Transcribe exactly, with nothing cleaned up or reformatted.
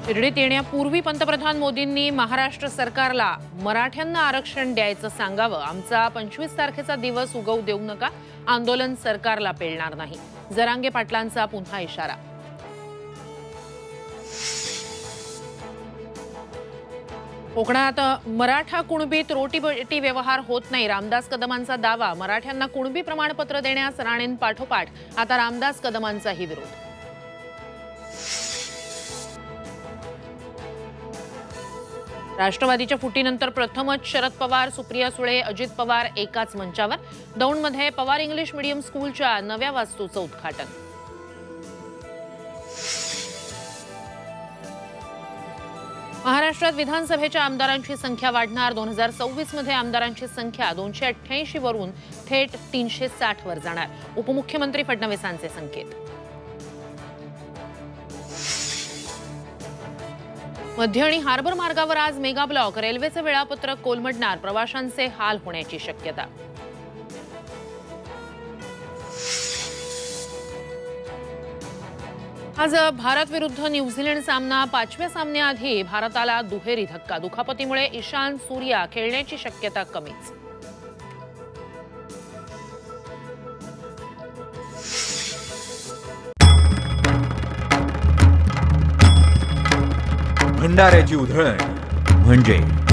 शिर्डीत येण्यापूर्वी पंतप्रधान मोदींनी महाराष्ट्र सरकारला मराठ्यांना आरक्षण द्यायचं सांगावं। आमचा पंचवीस तारखेचा दिवस उगवू देऊ नका, आंदोलन सरकारला पेलणार नाही। जरांगे पाटलांचा पुन्हा इशारा। कोकणात मराठा कुणबीत रोटीबेटी व्यवहार होत नाही, रामदास कदमांचा दावा। मराठ्यांना कुणबी प्रमाणपत्र देण्यास राणेंपाठोपाठ आता रामदास कदमांचाही विरोध। राष्ट्रवादीच्या फुटीनंतर प्रथमच शरद पवार, सुप्रिया सुळे, अजित पवार एकाच मंचावर। दौंडमध्ये पवार इंग्लिश मीडियम स्कूलच्या नव्या वास्तूचं उद्घाटन। महाराष्ट्रात विधानसभेच्या आमदारांची संख्या वाढणार। दोन हजार सव्वीस मध्ये आमदारांची संख्या दोनशे अठ्ठ्याऐंशी वरून थेट तीनशे साठ वर जाणार। उपमुख्यमंत्री फडणवीसांचे संकेत। मध्य आणि हार्बर मार्गावर आज मेगा ब्लॉक, रेल्वेचे वेळापत्रक कोलमडणार, प्रवाशांचे हाल होण्याची शक्यता। आज भारत विरुद्ध न्यूझीलंड सामना। पाचव्या सामन्याआधी भारताला दुहेरी धक्का, दुखापतीमुळे ईशान सूर्या खेळण्याची शक्यता कमीच। भंडाऱ्याची उधळण म्हणजे